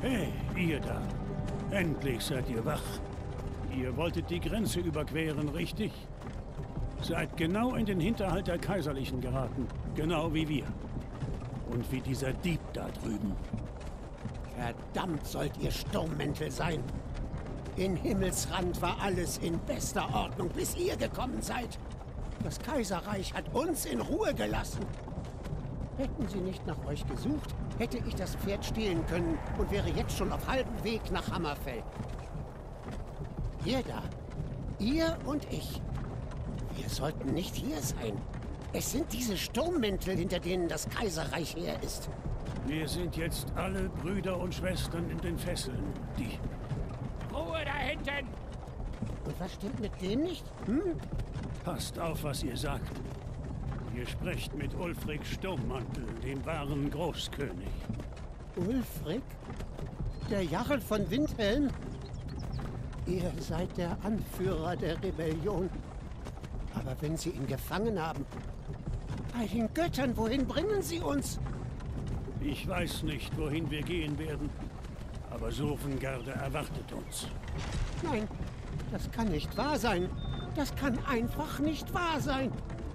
Hey, ihr da. Endlich seid ihr wach. Ihr wolltet die Grenze überqueren, richtig? Seid genau in den Hinterhalt der Kaiserlichen geraten. Genau wie wir. Und wie dieser Dieb da drüben. Verdammt sollt ihr Sturmmäntel sein. In Himmelsrand war alles in bester Ordnung, bis ihr gekommen seid. Das Kaiserreich hat uns in Ruhe gelassen. Hätten sie nicht nach euch gesucht, hätte ich das Pferd stehlen können und wäre jetzt schon auf halbem Weg nach Hammerfell. Ihr da, ihr und ich, wir sollten nicht hier sein. Es sind diese Sturmmäntel, hinter denen das Kaiserreich her ist. Wir sind jetzt alle Brüder und Schwestern in den Fesseln. Die... Ruhe da hinten! Und was stimmt mit denen nicht? Passt auf, was ihr sagt. Ihr sprecht mit Ulfric Sturmmantel, dem wahren Großkönig. Ulfric? Der Jarl von Windhelm? Ihr seid der Anführer der Rebellion. Aber wenn sie ihn gefangen haben... Bei den Göttern, wohin bringen sie uns? Ich weiß nicht, wohin wir gehen werden. Aber Sovngarde erwartet uns. Nein, das kann nicht wahr sein. Das kann einfach nicht wahr sein.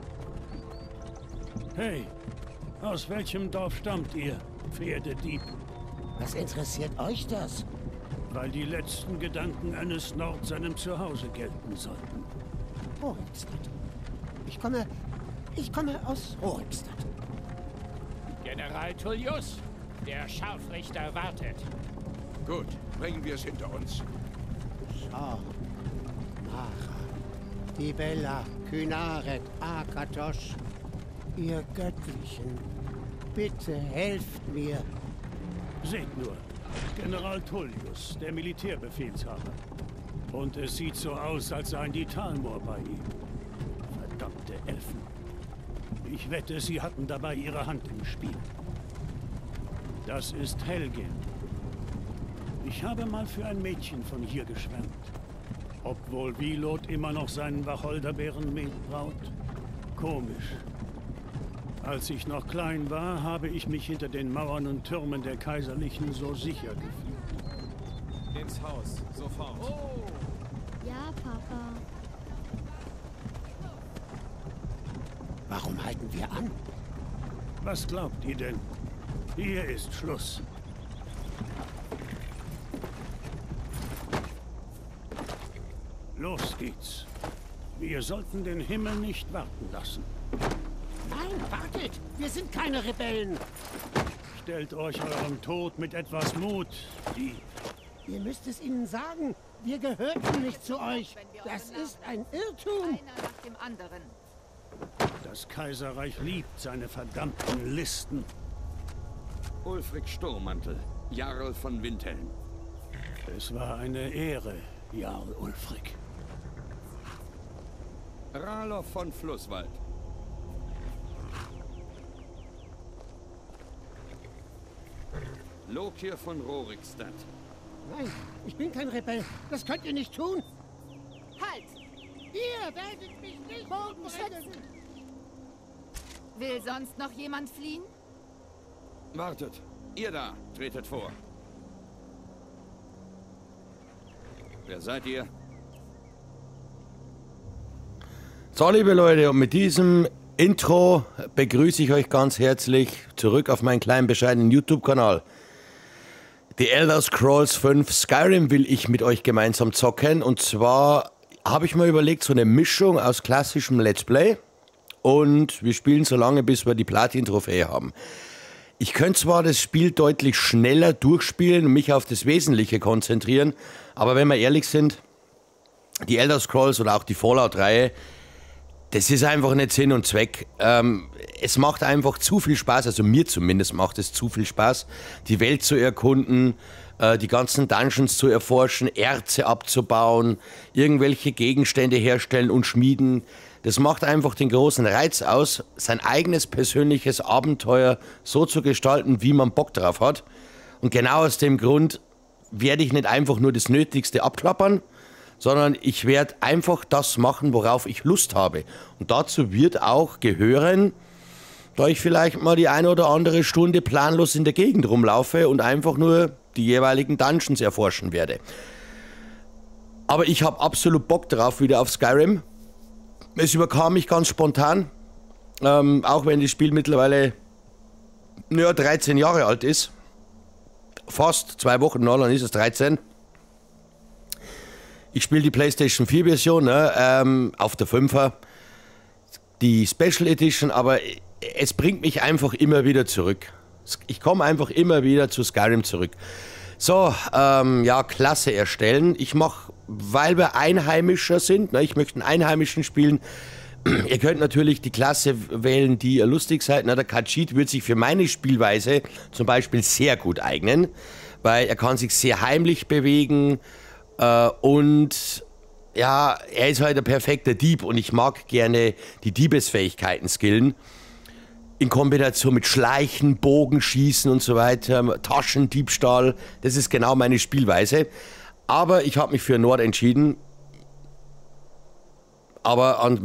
Hey, aus welchem Dorf stammt ihr, Pferdedieb? Was interessiert euch das? Weil die letzten Gedanken eines Nord seinem Zuhause gelten sollten. Rorikstadt. Ich komme aus Rorikstadt. General Tullius, der Scharfrichter wartet. Gut, bringen wir es hinter uns. Schau. Mara. Dibella, Kynaret, Akatosh. Ihr Göttlichen, bitte helft mir. Seht nur, General Tullius, der Militärbefehlshaber. Und es sieht so aus, als seien die Talmor bei ihm. Verdammte Elfen. Ich wette, sie hatten dabei ihre Hand im Spiel. Das ist Helgen. Ich habe mal für ein Mädchen von hier geschwärmt. Ob wohl Wilod immer noch seinen Wacholderbeerenmehl braut? Komisch. Als ich noch klein war, habe ich mich hinter den Mauern und Türmen der Kaiserlichen so sicher gefühlt. Ins Haus, sofort. Oh, Ja, Papa. Warum halten wir an? Was glaubt ihr denn? Hier ist Schluss. Los geht's. Wir sollten den Himmel nicht warten lassen. Nein, wartet! Wir sind keine Rebellen! Stellt euch eurem Tod mit etwas Mut, Dieb. Ihr müsst es ihnen sagen. Wir gehörten nicht zu euch. Das ist ein Irrtum. Einer nach dem anderen. Das Kaiserreich liebt seine verdammten Listen. Ulfric Sturmmantel, Jarl von Windhelm. Es war eine Ehre, Jarl Ulfric. Ralof von Flusswald. Lokir von Rorikstadt. Nein, ich bin kein Rebell. Das könnt ihr nicht tun. Halt! Ihr werdet mich nicht Bogenschützen! Will sonst noch jemand fliehen? Wartet, ihr da, tretet vor. Wer seid ihr? So, liebe Leute, und mit diesem Intro begrüße ich euch ganz herzlich zurück auf meinen kleinen bescheidenen YouTube-Kanal. The Elder Scrolls 5 Skyrim will ich mit euch gemeinsam zocken. Und zwar habe ich mir überlegt, so eine Mischung aus klassischem Let's Play und wir spielen so lange, bis wir die Platin-Trophäe haben. Ich könnte zwar das Spiel deutlich schneller durchspielen und mich auf das Wesentliche konzentrieren, aber wenn wir ehrlich sind, die Elder Scrolls oder auch die Fallout-Reihe, das ist einfach nicht Sinn und Zweck. Es macht einfach zu viel Spaß, also mir zumindest macht es zu viel Spaß, die Welt zu erkunden, die ganzen Dungeons zu erforschen, Erze abzubauen, irgendwelche Gegenstände herstellen und schmieden. Das macht einfach den großen Reiz aus, sein eigenes persönliches Abenteuer so zu gestalten, wie man Bock drauf hat. Und genau aus dem Grund werde ich nicht einfach nur das Nötigste abklappern, sondern ich werde einfach das machen, worauf ich Lust habe. Und dazu wird auch gehören, da ich vielleicht mal die eine oder andere Stunde planlos in der Gegend rumlaufe und einfach nur die jeweiligen Dungeons erforschen werde. Aber ich habe absolut Bock drauf, wieder auf Skyrim. Es überkam mich ganz spontan, auch wenn das Spiel mittlerweile 13 Jahre alt ist. Fast 2 Wochen, noch, dann ist es 13. Ich spiele die PlayStation 4 Version, ne, auf der 5er. Die Special Edition, aber es bringt mich einfach immer wieder zurück. Ich komme einfach immer wieder zu Skyrim zurück. So, ja, Klasse erstellen. Ich mache, weil wir Einheimischer sind, ne, ich möchte einen Einheimischen spielen. Ihr könnt natürlich die Klasse wählen, die ihr lustig seid. Na, der Khajiit wird sich für meine Spielweise zum Beispiel sehr gut eignen, weil er kann sich sehr heimlich bewegen und ja, er ist halt ein perfekter Dieb und ich mag gerne die Diebesfähigkeiten skillen. In Kombination mit Schleichen, Bogenschießen und so weiter, Taschendiebstahl, das ist genau meine Spielweise. Aber ich habe mich für Nord entschieden. Aber an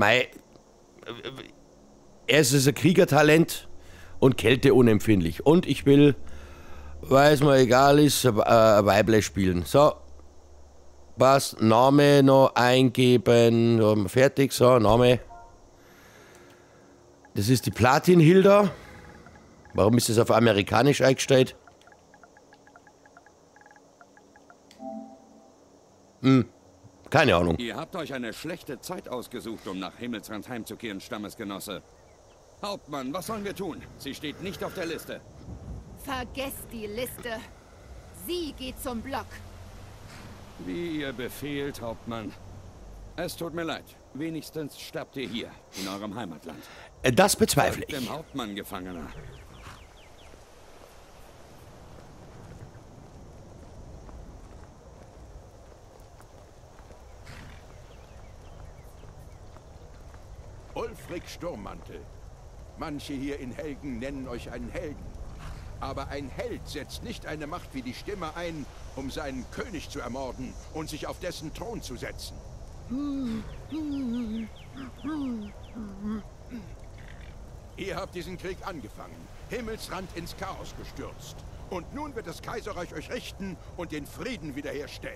er ist ein Kriegertalent und kälteunempfindlich. Und ich will, weil es mir egal ist, ein Weible spielen. So, was? Name noch eingeben. So, haben wir fertig. So, Name. Das ist die Platin-Hilda. Warum ist das auf amerikanisch eingestellt? Keine Ahnung. Ihr habt euch eine schlechte Zeit ausgesucht, um nach Himmelsrand heimzukehren, Stammesgenosse. Hauptmann, was sollen wir tun? Sie steht nicht auf der Liste. Vergesst die Liste. Sie geht zum Block. Wie ihr befehlt, Hauptmann. Es tut mir leid. Wenigstens sterbt ihr hier, in eurem Heimatland. Das bezweifle ich. Dem Hauptmann, Gefangener. Ulfric Sturmmantel. Manche hier in Helgen nennen euch einen Helden. Aber ein Held setzt nicht eine Macht wie die Stimme ein, um seinen König zu ermorden und sich auf dessen Thron zu setzen. Ihr habt diesen Krieg angefangen, Himmelsrand ins Chaos gestürzt. Und nun wird das Kaiserreich euch richten und den Frieden wiederherstellen.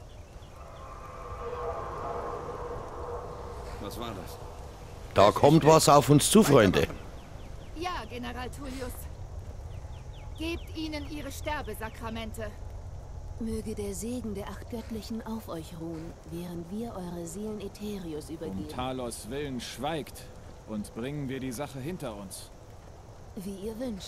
Was war das? Da kommt was auf uns zu, Freunde. Ja, General Tullius. Gebt ihnen ihre Sterbesakramente. Möge der Segen der 8 Göttlichen auf euch ruhen, während wir eure Seelen Aetherius übergeben. Um Talos Willen schweigt und bringen wir die Sache hinter uns. Wie ihr wünscht.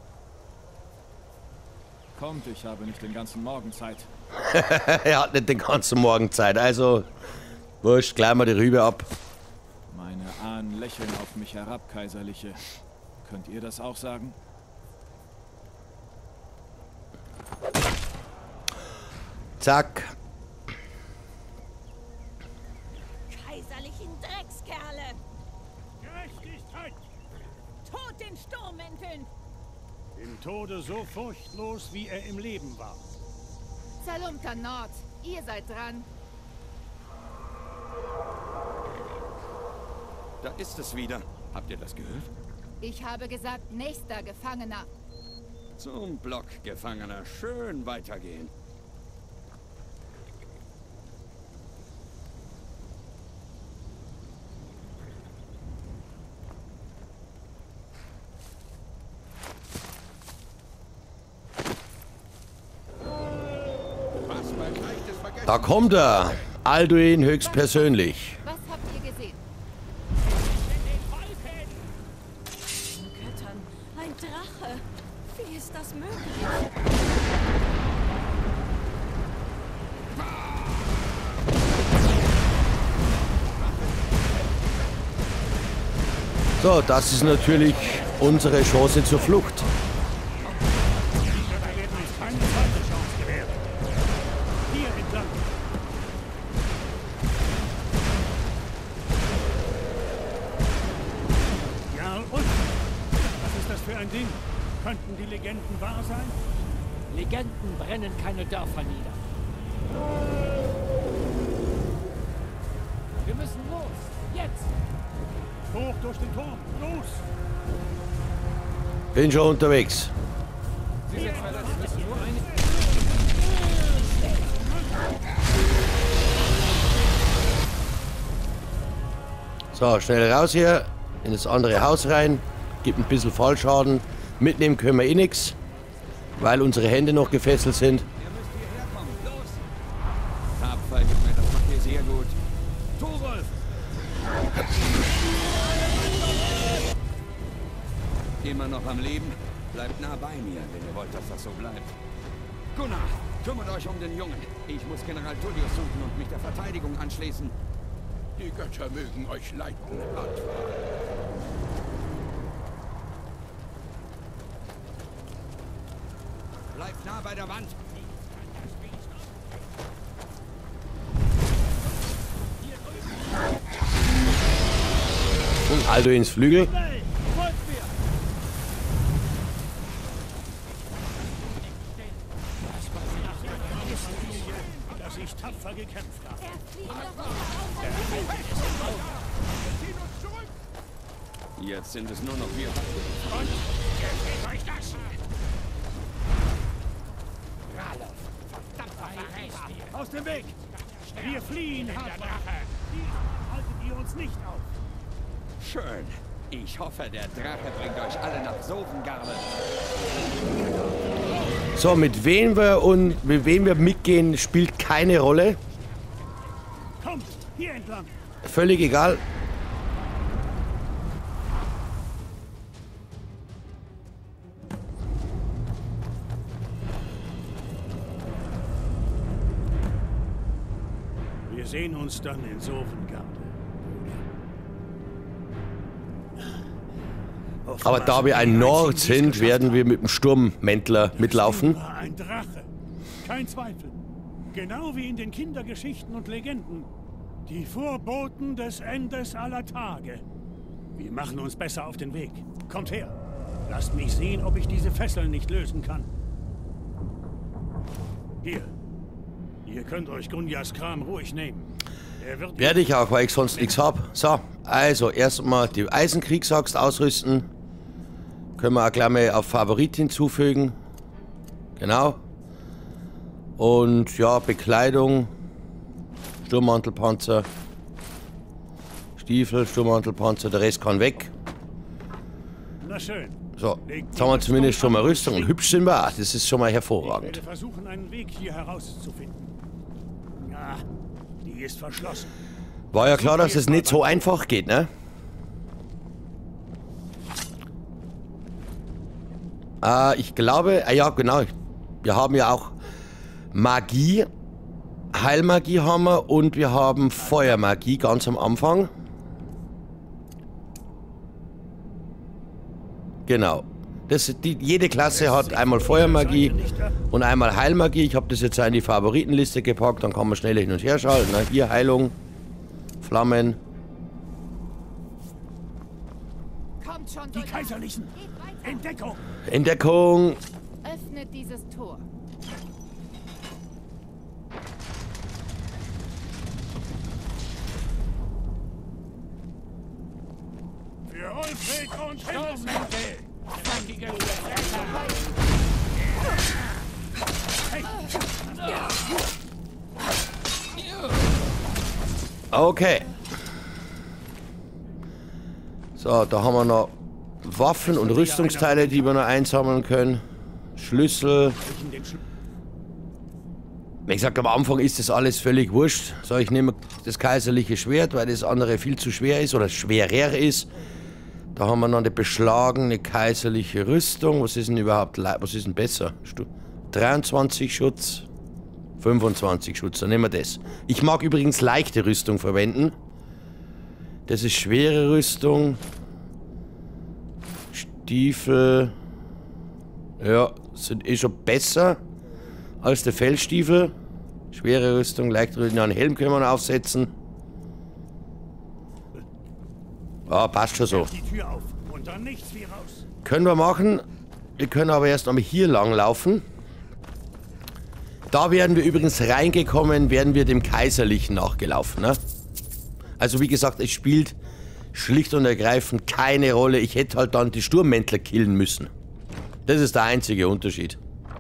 Kommt, ich habe nicht den ganzen Morgen Zeit. Er hat nicht den ganzen Morgen Zeit, also wurscht, gleich mal die Rübe ab. Meine Ahnen lächeln auf mich herab, Kaiserliche. Könnt ihr das auch sagen? Zack. Kaiserlichen Dreckskerle! Gerechtigkeit! Tod den Sturmmänteln! Im Tode so furchtlos, wie er im Leben war. Zerlumpter Nord, ihr seid dran. Da ist es wieder. Habt ihr das gehört? Ich habe gesagt, nächster Gefangener. Zum Block, Gefangener. Schön weitergehen. Da kommt er. Alduin höchstpersönlich. Was habt ihr gesehen? Göttern, ein Drache! Wie ist das möglich? So, das ist natürlich unsere Chance zur Flucht. Die Götter werden uns keine zweite Chance gewähren. Hier entlang. Ja, und? Was ist das für ein Ding? Könnten die Legenden wahr sein? Legenden brennen keine Dörfer nieder. Wir müssen los. Jetzt! Hoch durch den Turm. Los! Bin schon unterwegs. So, schnell raus hier. In das andere Haus rein. Gibt ein bisschen Fallschaden. Mitnehmen können wir eh nichts. Weil unsere Hände noch gefesselt sind. Ihr müsst hierher kommen. Los! Tapfer, Junge, das macht ihr sehr gut. Thorolf! Immer noch am Leben? Bleibt nah bei mir, wenn ihr wollt, dass das so bleibt. Gunnar, kümmert euch um den Jungen. Ich muss General Tullius suchen und mich der Verteidigung anschließen. Die Götter mögen euch leiten, Advar. Bleibt nah bei der Wand. Und Alduins Flügel. Dass ich tapfer gekämpft habe. Jetzt sind es nur noch wir. Und gefällt euch das? Ralof, verdammter Verräter! Aus dem Weg! Wir fliehen, Hartmann! Haltet ihr uns nicht auf! Schön. Ich hoffe, der Drache bringt euch alle nach Sovengarde. So, mit wem wir mitgehen, spielt keine Rolle. Kommt, hier entlang! Völlig egal. Wir sehen uns dann in Sovengarde. Aber da wir ein Nord sind, werden wir mit dem Sturmmäntler mitlaufen. War ein Drache. Kein Zweifel. Genau wie in den Kindergeschichten und Legenden. Die Vorboten des Endes aller Tage. Wir machen uns besser auf den Weg. Kommt her. Lasst mich sehen, ob ich diese Fesseln nicht lösen kann. Hier. Ihr könnt euch Gunjas Kram ruhig nehmen. Werde ich auch, weil ich sonst nichts habe. So, also erstmal die Eisenkriegsaxt ausrüsten. Können wir auch gleich mal auf Favorit hinzufügen. Genau. Und ja, Bekleidung. Sturmmantelpanzer. Stiefel, Sturmmantelpanzer, der Rest kann weg. Na schön. So, jetzt haben wir zumindest schon mal Rüstung. Und hübsch sind wir auch. Das ist schon mal hervorragend. Ich werde versuchen, einen Weg hier herauszufinden. Ja, die ist verschlossen. War ja klar, dass es nicht so einfach geht, ne? Ich glaube, ja genau, wir haben ja auch Magie, Heilmagie haben wir und wir haben Feuermagie ganz am Anfang. Genau. Jede Klasse hat einmal Feuermagie und einmal Heilmagie. Ich habe das jetzt in die Favoritenliste gepackt, dann kann man schnell hin und her schalten. Ne? Hier Heilung, Flammen. Kommt schon, Die Kaiserlichen! Entdeckung! Entdeckung! Öffnet dieses Tor. Für Ulfried und Himmelsmantel! Zackige Okay. So, da haben wir noch Waffen und Rüstungsteile, die wir noch einsammeln können. Schlüssel. Wie gesagt, am Anfang ist das alles völlig wurscht. So, ich nehme das kaiserliche Schwert, weil das andere viel zu schwer ist oder schwerer ist. Da haben wir noch eine beschlagene kaiserliche Rüstung. Was ist denn überhaupt, was ist denn besser? 23 Schutz, 25 Schutz, dann nehmen wir das. Ich mag übrigens leichte Rüstung verwenden. Das ist schwere Rüstung. Stiefel. Ja, sind eh schon besser als der Feldstiefel. Schwere Rüstung, leichte Rüstung. Einen Helm können wir noch aufsetzen. Ah, passt schon so. Die Tür auf und dann nichts wie raus. Können wir machen. Wir können aber erst einmal hier lang laufen. Da werden wir übrigens reingekommen, werden wir dem Kaiserlichen nachgelaufen. Ne? Also wie gesagt, es spielt schlicht und ergreifend keine Rolle. Ich hätte halt dann die Sturmmäntler killen müssen. Das ist der einzige Unterschied.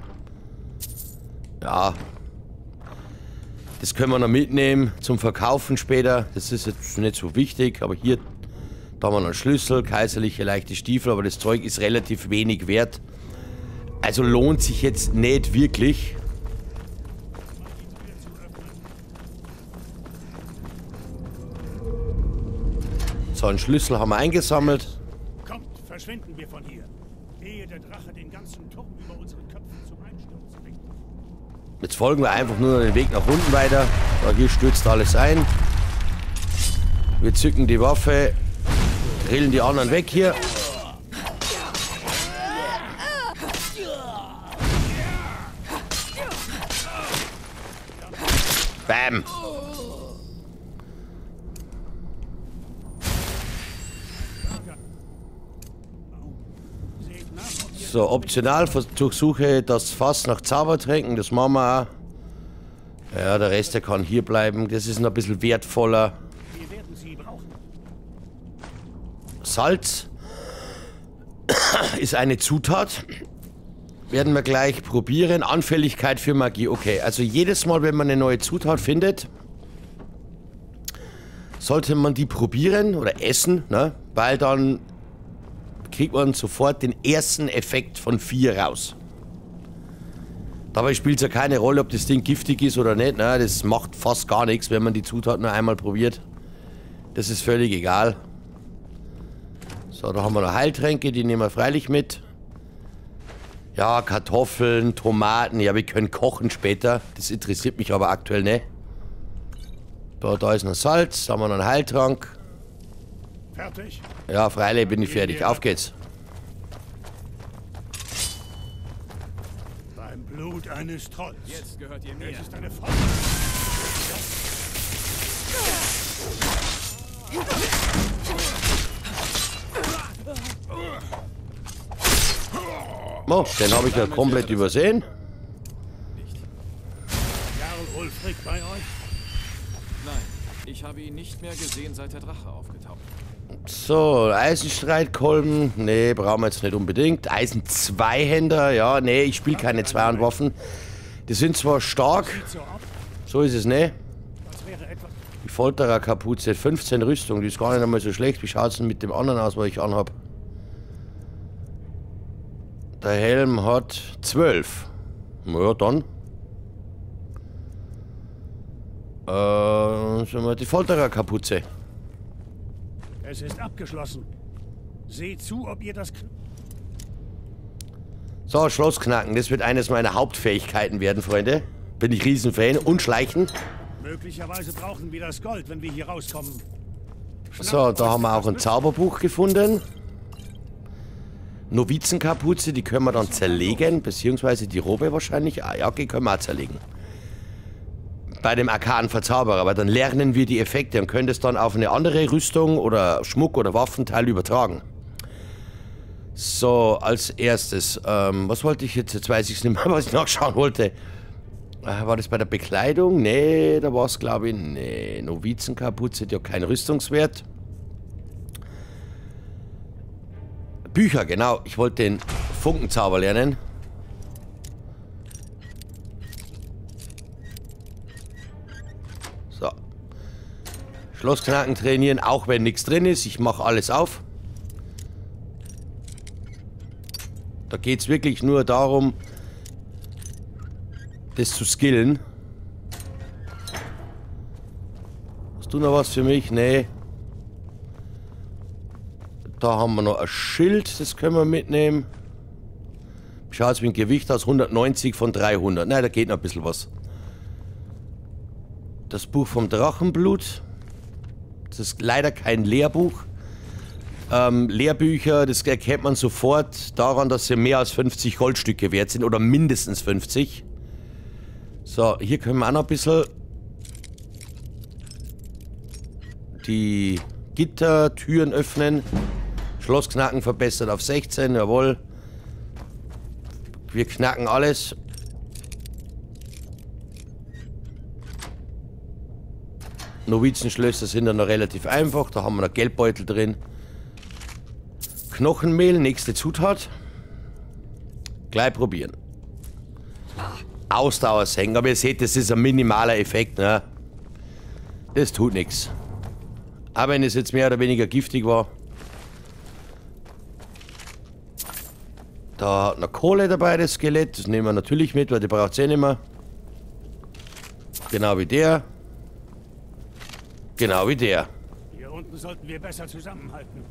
Ja. Das können wir noch mitnehmen zum Verkaufen später. Das ist jetzt nicht so wichtig, aber hier, da haben wir noch einen Schlüssel, kaiserliche leichte Stiefel, aber das Zeug ist relativ wenig wert. Also lohnt sich jetzt nicht wirklich. So, einen Schlüssel haben wir eingesammelt. Kommt, verschwinden wir von hier. Ehe der Drache den ganzen Turm über unseren Köpfen zum Einsturz bringt. Jetzt folgen wir einfach nur den Weg nach unten weiter. So, hier stürzt alles ein. Wir zücken die Waffe, drillen die anderen weg hier. Bam! So, optional durchsuche das Fass nach Zaubertränken, das machen wir auch. Ja, der Rest, der kann hier bleiben. Das ist noch ein bisschen wertvoller. Salz ist eine Zutat. Werden wir gleich probieren. Anfälligkeit für Magie. Okay, also jedes Mal, wenn man eine neue Zutat findet, sollte man die probieren oder essen, ne? Weil dann kriegt man sofort den ersten Effekt von 4 raus. Dabei spielt es ja keine Rolle, ob das Ding giftig ist oder nicht. Ne? Das macht fast gar nichts, wenn man die Zutat nur einmal probiert. Das ist völlig egal. So, da haben wir noch Heiltränke, die nehmen wir freilich mit. Ja, Kartoffeln, Tomaten. Ja, wir können kochen später. Das interessiert mich aber aktuell nicht. Da ist noch Salz, da haben wir noch einen Heiltrank. Fertig? Ja, freilich bin ich fertig. Auf geht's. Beim Blut eines Trolls. Jetzt gehört ihr mir. Es ist eine Frau. Oh, den habe ich ja komplett übersehen. Jarl Ulfric bei euch? Nein, ich habe ihn nicht mehr gesehen, seit der Drache aufgetaucht. So, Eisenstreitkolben. Nee, brauchen wir jetzt nicht unbedingt. Eisenzweihänder. Ja, nee, ich spiele keine Zweihandwaffen. Die sind zwar stark. So ist es, ne? Die Folterer-Kapuze. 15 Rüstung. Die ist gar nicht einmal so schlecht. Wie schaut es denn mit dem anderen aus, was ich anhab? Der Helm hat 12. Ja, dann. Die Folterer-Kapuze. Es ist abgeschlossen. Seht zu, ob ihr das... So, Schlossknacken. Das wird eines meiner Hauptfähigkeiten werden, Freunde. Bin ich Riesenfan. Und Schleichen. Möglicherweise brauchen wir das Gold, wenn wir hier rauskommen. So, da haben wir auch ein Zauberbuch gefunden. Novizenkapuze, die können wir dann zerlegen. Beziehungsweise die Robe wahrscheinlich. Ah, ja, okay, können wir auch zerlegen. Bei dem arkanen Verzauberer, aber dann lernen wir die Effekte und können das dann auf eine andere Rüstung oder Schmuck oder Waffenteil übertragen. So, als erstes, was wollte ich jetzt weiß ich es nicht mehr, was ich nachschauen wollte. War das bei der Bekleidung? Nee, da war es glaube ich, nee, Novizenkapuze, die hat keinen Rüstungswert. Bücher, genau, ich wollte den Funkenzauber lernen. So. Schlossknacken trainieren, auch wenn nichts drin ist. Ich mache alles auf. Da geht es wirklich nur darum, das zu skillen. Hast du noch was für mich? Nee. Da haben wir noch ein Schild, das können wir mitnehmen. Schau jetzt mit dem Gewicht aus, 190 von 300. Nein, da geht noch ein bisschen was. Das Buch vom Drachenblut. Das ist leider kein Lehrbuch. Lehrbücher, das erkennt man sofort daran, dass sie mehr als 50 Goldstücke wert sind oder mindestens 50. So, hier können wir auch noch ein bisschen die Gittertüren öffnen. Schlossknacken verbessert auf 16, jawohl. Wir knacken alles. Novizenschlösser sind dann noch relativ einfach. Da haben wir noch Geldbeutel drin. Knochenmehl, nächste Zutat. Gleich probieren. Ausdauer senken, aber ihr seht, das ist ein minimaler Effekt, ne? Das tut nichts. Aber wenn es jetzt mehr oder weniger giftig war. Da hat noch Kohle dabei, das Skelett. Das nehmen wir natürlich mit, weil die braucht es eh nicht mehr. Genau wie der. Genau wie der. Hier unten sollten wir besser zusammenhalten.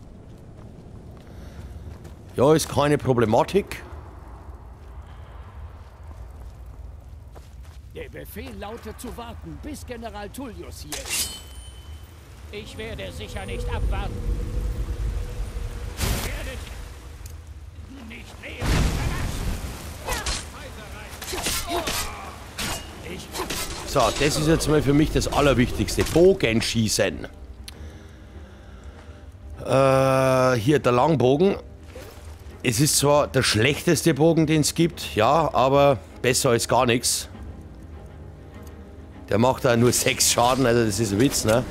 Ja, ist keine Problematik. Der Befehl lautet zu warten, bis General Tullius hier ist. Ich werde sicher nicht abwarten. Ihr werdet nicht leben verlassen. So, das ist jetzt mal für mich das Allerwichtigste. Bogenschießen. Hier der Langbogen. Es ist zwar der schlechteste Bogen, den es gibt, ja, aber besser als gar nichts. Der macht da nur 6 Schaden, also das ist ein Witz, ne?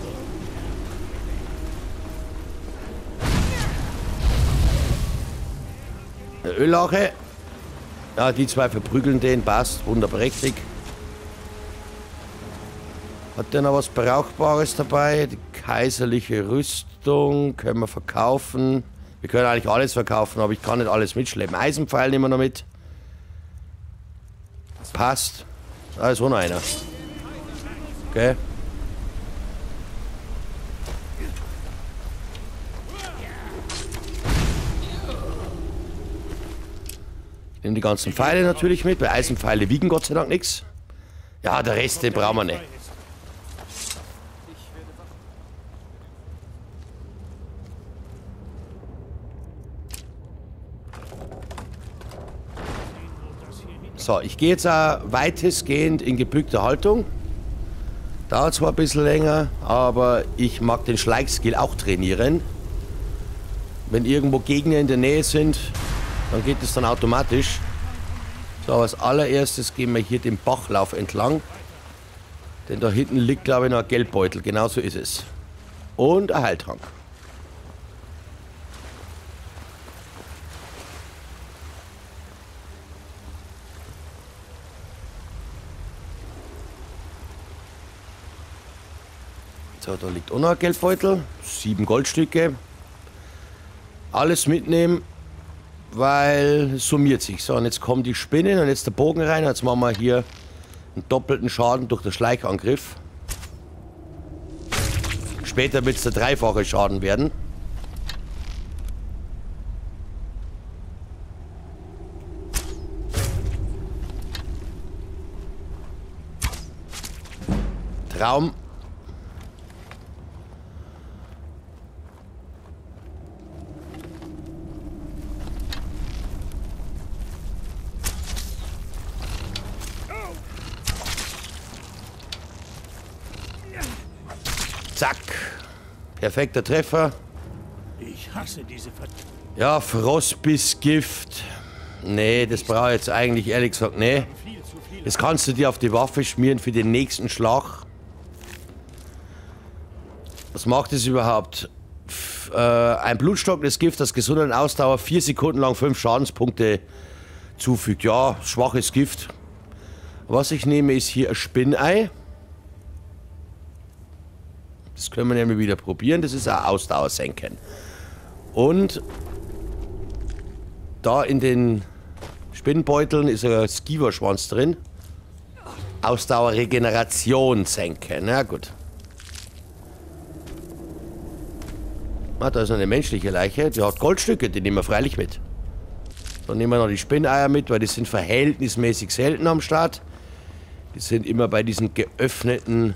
Eine Öllache. Ja, die zwei verprügeln den, passt, wunderprächtig. Hat der noch was Brauchbares dabei? Die kaiserliche Rüstung können wir verkaufen. Wir können eigentlich alles verkaufen, aber ich kann nicht alles mitschleppen. Eisenpfeil nehmen wir noch mit. Passt. Da ist auch noch einer. Okay. Ich nehme die ganzen Pfeile natürlich mit, weil Eisenpfeile wiegen Gott sei Dank nichts. Ja, der Rest, den brauchen wir nicht. So, ich gehe jetzt auch weitestgehend in gebückter Haltung. Dauert zwar ein bisschen länger, aber ich mag den Schleichskill auch trainieren. Wenn irgendwo Gegner in der Nähe sind, dann geht es dann automatisch. So, aber als allererstes gehen wir hier den Bachlauf entlang. Denn da hinten liegt, glaube ich, noch ein Geldbeutel. Genau so ist es. Und ein Heiltrank. So, da liegt auch noch ein Geldbeutel. 7 Goldstücke. Alles mitnehmen, weil es summiert sich. So, und jetzt kommen die Spinnen und jetzt der Bogen rein. Jetzt machen wir hier einen doppelten Schaden durch den Schleichangriff. Später wird es der dreifache Schaden werden. Traum. Zack. Perfekter Treffer. Ich hasse diese Ja, Frostbissgift. Nee, das brauche ich jetzt eigentlich ehrlich gesagt, nee. Das kannst du dir auf die Waffe schmieren für den nächsten Schlag. Was macht es überhaupt? Ein blutstockendes Gift, das Gesundheit und Ausdauer 4 Sekunden lang 5 Schadenspunkte zufügt. Ja, schwaches Gift. Was ich nehme, ist hier ein Spinnei. Das können wir nämlich wieder probieren. Das ist ein Ausdauer senken. Und da in den Spinnbeuteln ist ein Skiverschwanz drin. Ausdauer Regeneration senken. Na gut. Ah, da ist noch eine menschliche Leiche. Die hat Goldstücke, die nehmen wir freilich mit. Dann nehmen wir noch die Spinneier mit, weil die sind verhältnismäßig selten am Start. Die sind immer bei diesen geöffneten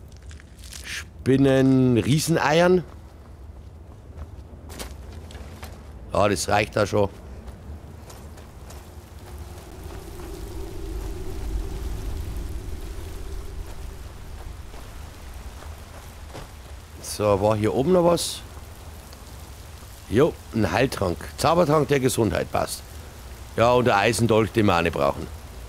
Spinnen-Rieseneiern. Ja, das reicht da schon. So, war hier oben noch was? Jo, ein Heiltrank. Zaubertrank der Gesundheit, passt. Ja, und der Eisendolch, den wir auch nicht brauchen.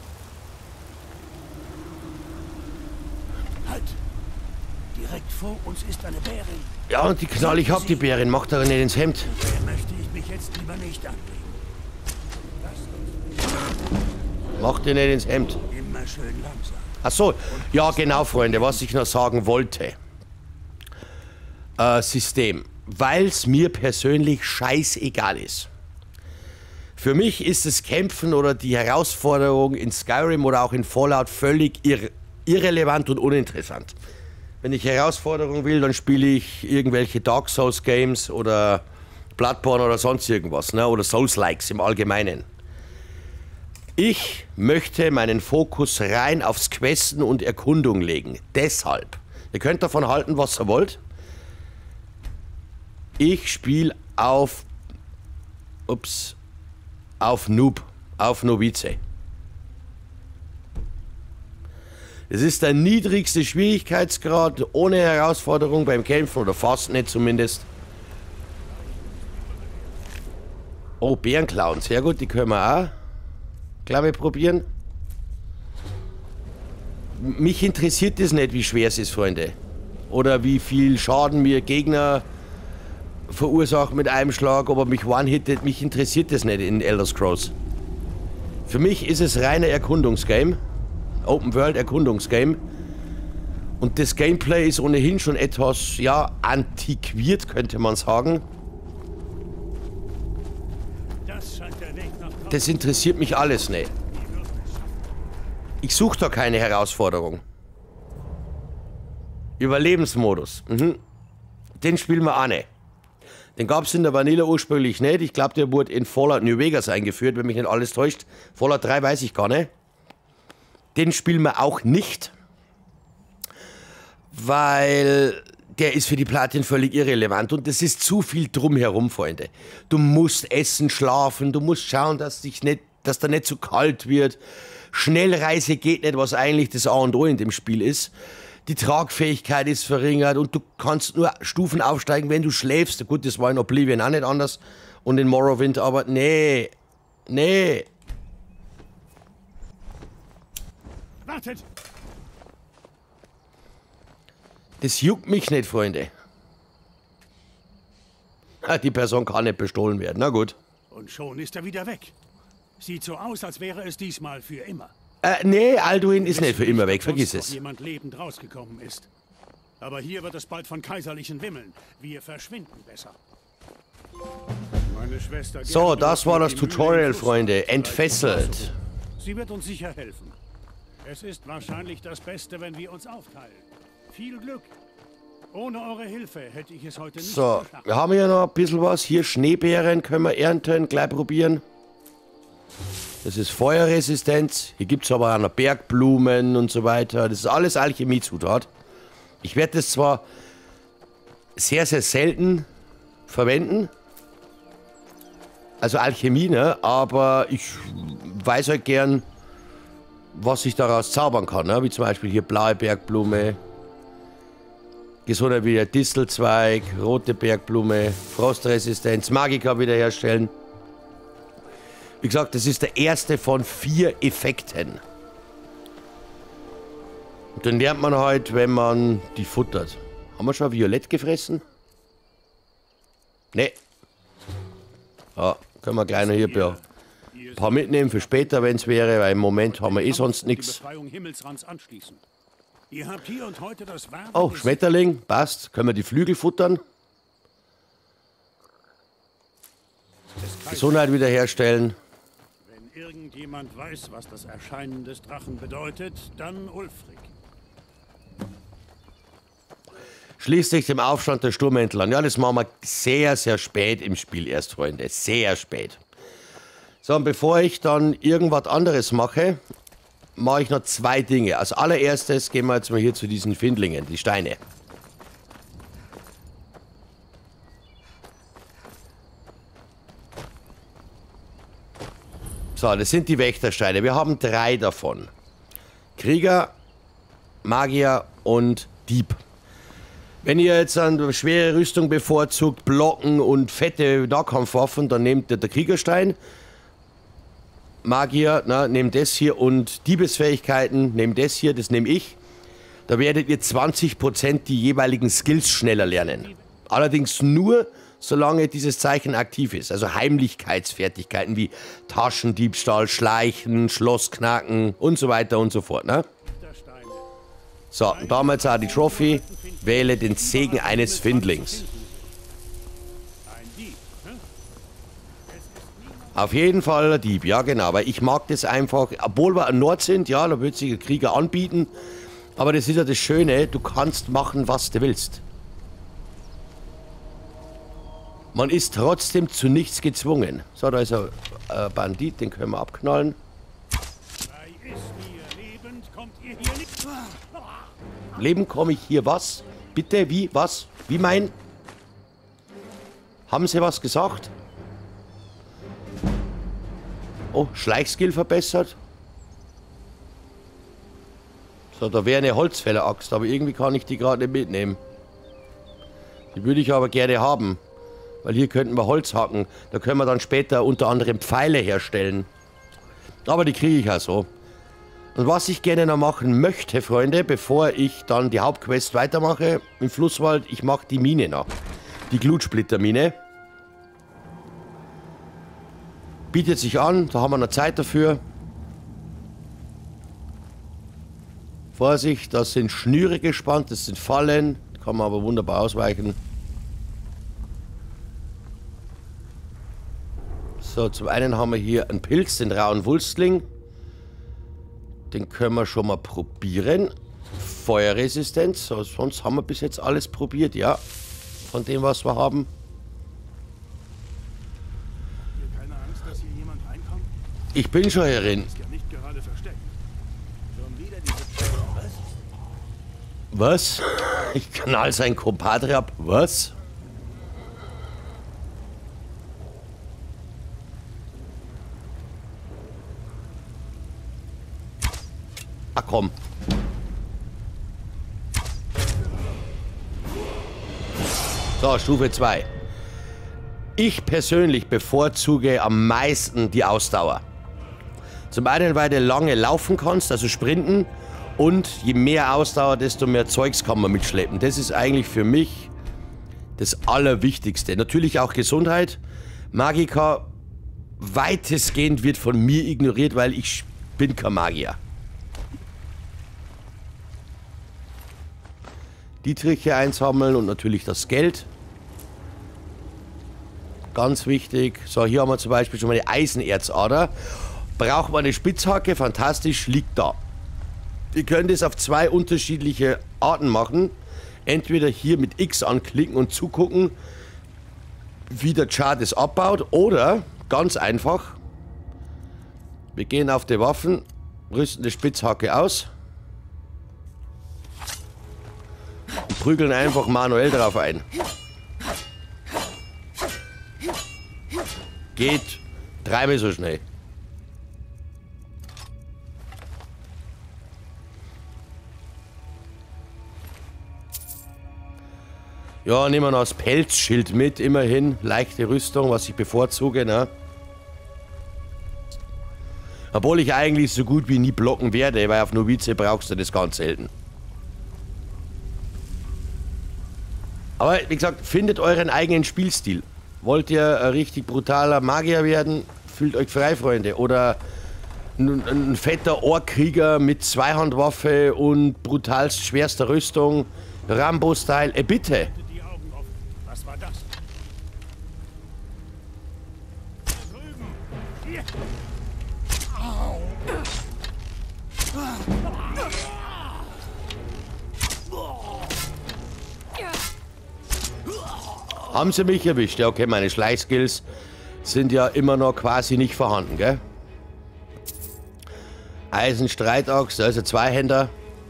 Halt! Direkt vor uns ist eine Bärin. Ja, und die Knall, ich hab die Bärin, macht aber nicht ins Hemd. Der möchte ich mich jetzt lieber nicht anlegen. Lasst uns. Macht ihr nicht ins Hemd. Immer schön langsam. Ach so, ja genau, Freunde, was ich noch sagen wollte. System. Weil es mir persönlich scheißegal ist. Für mich ist das Kämpfen oder die Herausforderung in Skyrim oder auch in Fallout völlig irrelevant und uninteressant. Wenn ich Herausforderung will, dann spiele ich irgendwelche Dark Souls Games oder Bloodborne oder sonst irgendwas, ne? Oder Souls-Likes im Allgemeinen. Ich möchte meinen Fokus rein aufs Questen und Erkundung legen. Deshalb, ihr könnt davon halten, was ihr wollt. Ich spiele auf Noob, auf Novize. Es ist der niedrigste Schwierigkeitsgrad, ohne Herausforderung beim Kämpfen, oder fast nicht zumindest. Oh, Bärenklauen, sehr gut, die können wir auch, glaube ich, probieren. Mich interessiert das nicht, wie schwer es ist, Freunde. Oder wie viel Schaden mir Gegner verursachen mit einem Schlag, ob er mich one-hittet. Mich interessiert das nicht in Elder Scrolls. Für mich ist es reiner Erkundungsgame. Open-World-Erkundungsgame. Und das Gameplay ist ohnehin schon etwas, ja, antiquiert, könnte man sagen. Das interessiert mich alles nicht. Ich suche da keine Herausforderung. Überlebensmodus. Den spielen wir auch nicht. Den gab es in der Vanilla ursprünglich nicht. Ich glaube, der wurde in Fallout New Vegas eingeführt, wenn mich nicht alles täuscht. Fallout 3 weiß ich gar nicht. Den spielen wir auch nicht. Weil der ist für die Platin völlig irrelevant. Und das ist zu viel drumherum, Freunde. Du musst essen, schlafen, du musst schauen, dass da nicht zu kalt wird. Schnellreise geht nicht, was eigentlich das A und O in dem Spiel ist. Die Tragfähigkeit ist verringert und du kannst nur Stufen aufsteigen, wenn du schläfst. Gut, das war in Oblivion auch nicht anders und in Morrowind, aber nee. Wartet! Das juckt mich nicht, Freunde. Die Person kann nicht bestohlen werden, na gut. Und schon ist er wieder weg. Sieht so aus, als wäre es diesmal für immer. Nee, Alduin ist nicht für immer weg, vergiss es. Jemand lebend rausgekommen ist. Aber hier wird es bald von Kaiserlichen wimmeln. Wir verschwinden besser. Meine Schwester so, das war das Tutorial, Freunde. Entfesselt. Sie wird uns sicher helfen. Es ist wahrscheinlich das Beste, wenn wir uns aufteilen. Viel Glück. Ohne eure Hilfe hätte ich es heute nicht so, geschafft. wir haben ja noch ein bisschen was. Hier Schneebeeren können wir ernten, gleich probieren. Das ist Feuerresistenz. Hier gibt es aber auch noch Bergblumen und so weiter. Das ist alles Alchemiezutat. Ich werde das zwar sehr, sehr selten verwenden. Also Alchemie, ne? Aber ich weiß halt gern, was ich daraus zaubern kann. Ne? Wie zum Beispiel hier blaue Bergblume. Gesundheit wieder Distelzweig, rote Bergblume, Frostresistenz, Magika wiederherstellen. Wie gesagt, das ist der erste von 4 Effekten. Und den lernt man halt, wenn man die futtert. Haben wir schon Violett gefressen? Ne. Ja, können wir gleich noch hier ein paar mitnehmen für später, wenn es wäre, weil im Moment haben wir eh sonst nichts. Oh, Schmetterling, passt. Können wir die Flügel futtern? Gesundheit wiederherstellen. Wenn irgendjemand weiß, was das Erscheinen des Drachen bedeutet, dann Ulfric. Schließt sich dem Aufstand der Sturmmäntel an. Ja, das machen wir sehr, sehr spät im Spiel erst, Freunde. Sehr spät. So, und bevor ich dann irgendwas anderes mache, mache ich noch 2 Dinge. Als allererstes gehen wir jetzt mal hier zu diesen Findlingen, die Steine. So, das sind die Wächtersteine. Wir haben 3 davon. Krieger, Magier und Dieb. Wenn ihr jetzt eine schwere Rüstung bevorzugt, Blocken und fette Nahkampfwaffen, dann nehmt ihr den Kriegerstein. Magier, nehmt das hier und Diebesfähigkeiten, nehmt das hier, das nehme ich. Da werdet ihr 20% die jeweiligen Skills schneller lernen. Allerdings nur, solange dieses Zeichen aktiv ist. Also Heimlichkeitsfertigkeiten wie Taschendiebstahl, Schleichen, Schlossknacken und so weiter und so fort. Ne? So, und damals auch die Trophy. Wähle den Segen eines Findlings. Auf jeden Fall der Dieb, ja genau, weil ich mag das einfach, obwohl wir an Nord sind, ja, da wird sich der Krieger anbieten, aber das ist ja das Schöne, du kannst machen, was du willst. Man ist trotzdem zu nichts gezwungen. So, da ist ein Bandit, den können wir abknallen. Leben komme ich hier was? Bitte, wie, was? Wie mein? Haben sie was gesagt? Oh, Schleichskill verbessert. So, da wäre eine Holzfäller-Axt, aber irgendwie kann ich die gerade nicht mitnehmen. Die würde ich aber gerne haben. Weil hier könnten wir Holz hacken. Da können wir dann später unter anderem Pfeile herstellen. Aber die kriege ich ja so. Und was ich gerne noch machen möchte, Freunde, bevor ich dann die Hauptquest weitermache im Flusswald, ich mache die Mine noch. Die Glutsplittermine. Bietet sich an, da haben wir noch Zeit dafür. Vorsicht, das sind Schnüre gespannt, das sind Fallen. Kann man aber wunderbar ausweichen. So, zum einen haben wir hier einen Pilz, den rauen Wulstling. Den können wir schon mal probieren. Feuerresistenz, so, sonst haben wir bis jetzt alles probiert, ja. Von dem, was wir haben. Keine Angst, dass hier jemand reinkommt? Ich bin schon hierin. Ist ja nicht gerade versteckt. Schon wieder Was? Ich knall seinen Kompadre ab. Was? Ah, komm. So, Stufe 2. Ich persönlich bevorzuge am meisten die Ausdauer. Zum einen, weil du lange laufen kannst, also sprinten. Und je mehr Ausdauer, desto mehr Zeugs kann man mitschleppen. Das ist eigentlich für mich das Allerwichtigste. Natürlich auch Gesundheit. Magika weitestgehend wird von mir ignoriert, weil ich bin kein Magier. Dietriche einsammeln und natürlich das Geld. Ganz wichtig. So, hier haben wir zum Beispiel schon mal eine Eisenerzader. Braucht man eine Spitzhacke, fantastisch, liegt da. Ihr könnt es auf zwei unterschiedliche Arten machen. Entweder hier mit X anklicken und zugucken, wie der Chart es abbaut. Oder, ganz einfach, wir gehen auf die Waffen, rüsten die Spitzhacke aus. Und prügeln einfach manuell drauf ein. Geht dreimal so schnell. Ja, nehmen wir noch das Pelzschild mit, immerhin. Leichte Rüstung, was ich bevorzuge, ne? Obwohl ich eigentlich so gut wie nie blocken werde, weil auf Novize brauchst du das ganz selten. Aber wie gesagt, findet euren eigenen Spielstil. Wollt ihr ein richtig brutaler Magier werden? Fühlt euch frei, Freunde. Oder ein fetter Ohrkrieger mit Zweihandwaffe und brutalst schwerster Rüstung. Rambo-Style. Bitte. Die Augen offen. Was war das? Da drüben. Hier. Haben sie mich erwischt? Ja, okay, meine Schleichskills sind ja immer noch quasi nicht vorhanden, gell? Eisenstreitaxt, also Zweihänder.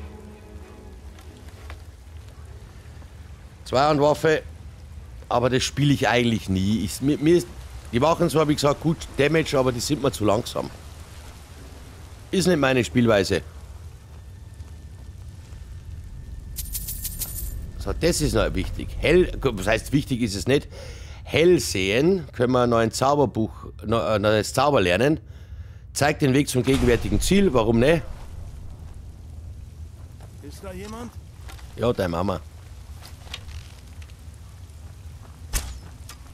Zweihandwaffe. Aber das spiele ich eigentlich nie. Die machen zwar, wie gesagt, gut Damage, aber die sind mir zu langsam. Ist nicht meine Spielweise. So, das ist noch wichtig. Was heißt wichtig ist es nicht. Hell sehen, können wir noch ein Zauberbuch, noch das Zauber lernen. Zeigt den Weg zum gegenwärtigen Ziel, warum nicht? Ist da jemand? Ja, deine Mama.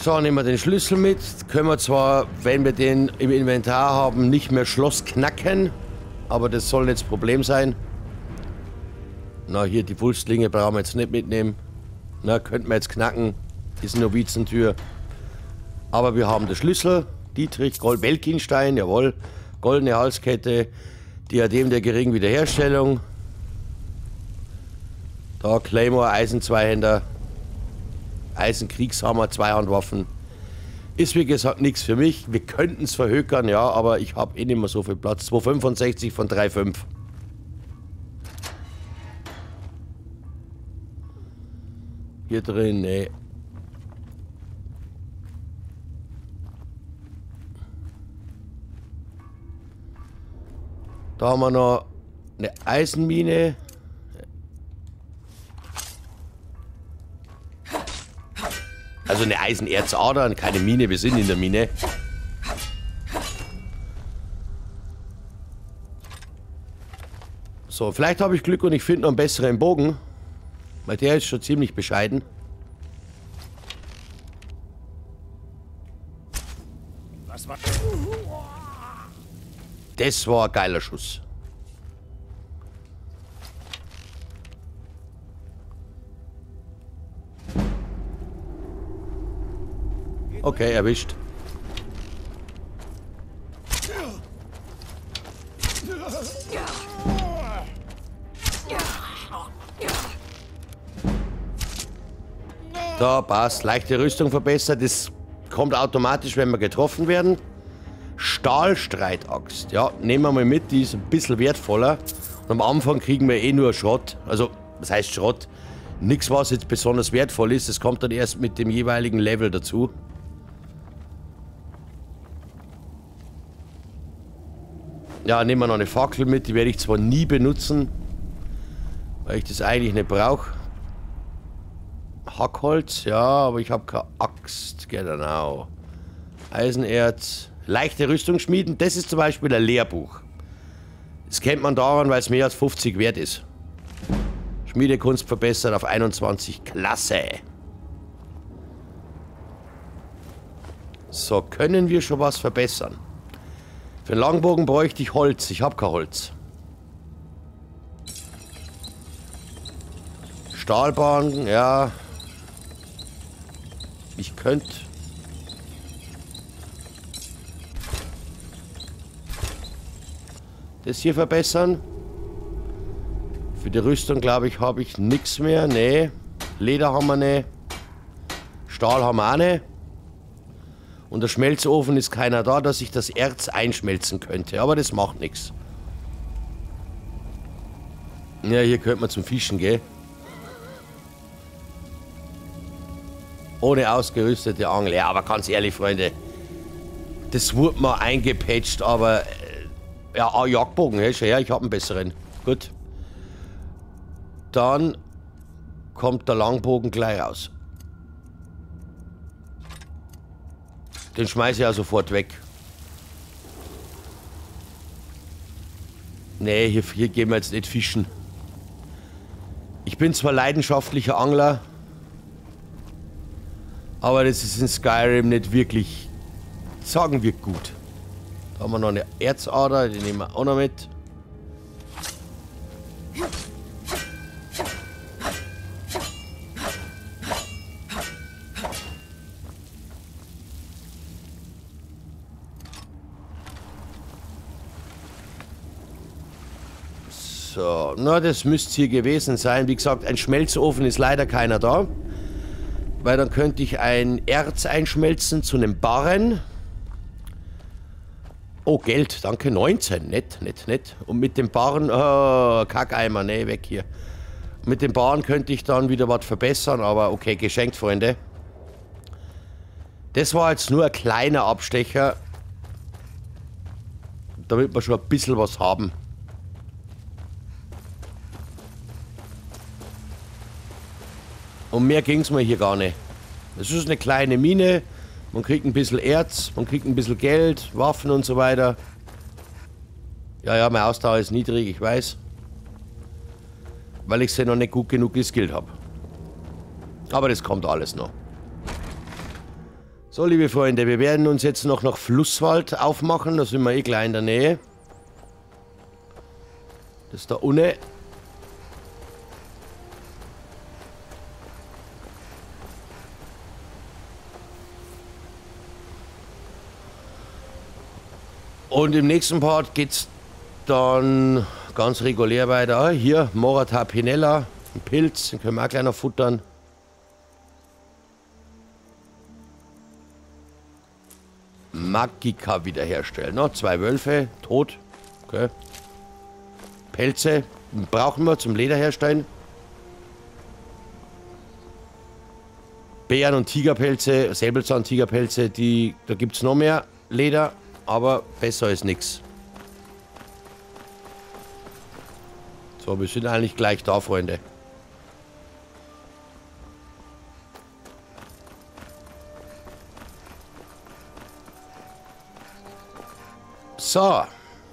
So, nehmen wir den Schlüssel mit. Können wir zwar, wenn wir den im Inventar haben, nicht mehr Schloss knacken. Aber das soll nicht das Problem sein. Na, hier die Wulstlinge brauchen wir jetzt nicht mitnehmen. Na, könnten wir jetzt knacken. Ist eine Novizentür. Aber wir haben den Schlüssel. Dietrich Welkinstein, jawohl. Goldene Halskette. Diadem der geringen Wiederherstellung. Da Claymore, Eisen-Zweihänder. Eisenkriegshammer, Zweihandwaffen. Ist wie gesagt nichts für mich. Wir könnten es verhökern, ja, aber ich habe eh nicht mehr so viel Platz. 265 von 3,5. Hier drin, nee. Da haben wir noch eine Eisenmine. Also eine Eisenerzader, keine Mine, wir sind in der Mine. So, vielleicht habe ich Glück und ich finde noch einen besseren Bogen. Weil der ist schon ziemlich bescheiden. Was war... Das war ein geiler Schuss. Okay, erwischt. Da passt. Leichte Rüstung verbessert. Das kommt automatisch, wenn wir getroffen werden. Stahlstreitaxt. Ja, nehmen wir mal mit. Die ist ein bisschen wertvoller. Und am Anfang kriegen wir eh nur Schrott. Also, was heißt Schrott? Nichts, was jetzt besonders wertvoll ist. Das kommt dann erst mit dem jeweiligen Level dazu. Ja, nehmen wir noch eine Fackel mit. Die werde ich zwar nie benutzen, weil ich das eigentlich nicht brauche. Hackholz, ja, aber ich habe keine Axt. Genau. Eisenerz. Leichte Rüstung schmieden. Das ist zum Beispiel ein Lehrbuch. Das kennt man daran, weil es mehr als 50 wert ist. Schmiedekunst verbessert auf 21. Klasse. So, können wir schon was verbessern? Für den Langbogen bräuchte ich Holz. Ich habe kein Holz. Stahlbahn, ja. Ich könnte... das hier verbessern. Für die Rüstung, glaube ich, habe ich nichts mehr. Nee. Leder haben wir nicht. Stahl haben wir auch nicht. Und der Schmelzofen ist keiner da, dass ich das Erz einschmelzen könnte. Aber das macht nichts. Ja, hier könnte man zum Fischen gehen. Ohne ausgerüstete Angel. Ja, aber ganz ehrlich, Freunde. Das wurde mal eingepatcht, aber... ja, Jagdbogen, ja, schon her, ich habe einen besseren. Gut. Dann kommt der Langbogen gleich raus. Den schmeiße ich ja sofort weg. Nee, hier gehen wir jetzt nicht fischen. Ich bin zwar leidenschaftlicher Angler, aber das ist in Skyrim nicht wirklich, sagen wir, gut. Da haben wir noch eine Erzader, die nehmen wir auch noch mit. So, na, das müsste es hier gewesen sein. Wie gesagt, ein Schmelzofen ist leider keiner da. Weil dann könnte ich ein Erz einschmelzen zu einem Barren. Oh, Geld, danke, 19. Nett. Und mit dem Barren, Kackeimer, ne, weg hier. Mit dem Barren könnte ich dann wieder was verbessern, aber okay, geschenkt, Freunde. Das war jetzt nur ein kleiner Abstecher, damit wir schon ein bisschen was haben. Und mehr ging es mir hier gar nicht. Das ist eine kleine Mine. Man kriegt ein bisschen Erz, man kriegt ein bisschen Geld, Waffen und so weiter. Ja, meine Ausdauer ist niedrig, ich weiß. Weil ich sie noch nicht gut genug geskillt habe. Aber das kommt alles noch. So, liebe Freunde, wir werden uns jetzt noch nach Flusswald aufmachen. Da sind wir eh gleich in der Nähe. Das ist da unten. Und im nächsten Part geht's dann ganz regulär weiter. Hier, Morata Pinella, ein Pilz, den können wir auch gleich noch futtern. Magika wiederherstellen. Noch 2 Wölfe, tot. Okay. Pelze brauchen wir zum Leder herstellen. Bären- und Tigerpelze, Säbelzahn-Tigerpelze, da gibt es noch mehr Leder, aber besser als nichts. So, wir sind eigentlich gleich da, Freunde. So.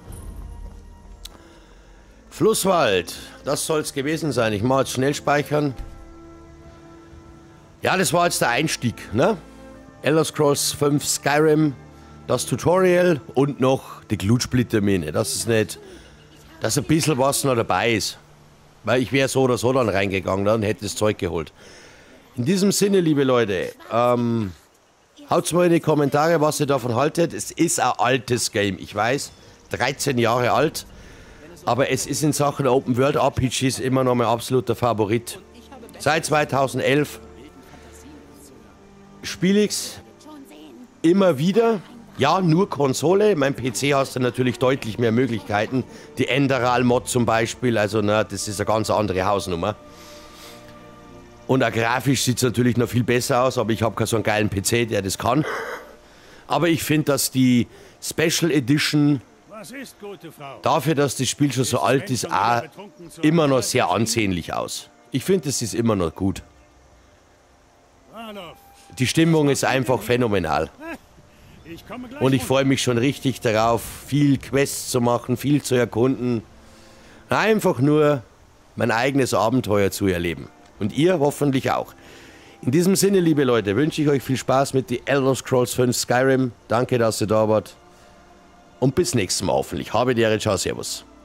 Flusswald. Das soll es gewesen sein. Ich mache jetzt schnell speichern. Ja, das war jetzt der Einstieg, ne? Elder Scrolls 5 Skyrim, das Tutorial und noch die Glutsplittermine. Das ist nicht, dass ein bisschen was noch dabei ist. Weil ich wäre so oder so dann reingegangen und hätte das Zeug geholt. In diesem Sinne, liebe Leute, haut's mal in die Kommentare, was ihr davon haltet. Es ist ein altes Game, ich weiß, 13 Jahre alt. Aber es ist in Sachen Open World RPGs immer noch mein absoluter Favorit. Seit 2011 spiele ich es immer wieder. Ja, nur Konsole. Mein PC hast du natürlich deutlich mehr Möglichkeiten. Die Enderal-Mod zum Beispiel, also na, das ist eine ganz andere Hausnummer. Und auch grafisch sieht es natürlich noch viel besser aus, aber ich habe keinen so einen geilen PC, der das kann. Aber ich finde, dass die Special Edition dafür, dass das Spiel schon so alt ist, auch immer noch sehr ansehnlich aus. Ich finde, es ist immer noch gut. Die Stimmung ist einfach phänomenal. Und ich freue mich schon richtig darauf, viel Quests zu machen, viel zu erkunden. Einfach nur mein eigenes Abenteuer zu erleben. Und ihr hoffentlich auch. In diesem Sinne, liebe Leute, wünsche ich euch viel Spaß mit The Elder Scrolls 5 Skyrim. Danke, dass ihr da wart. Und bis nächstes Mal hoffentlich. Habe die Ehre, ciao, servus.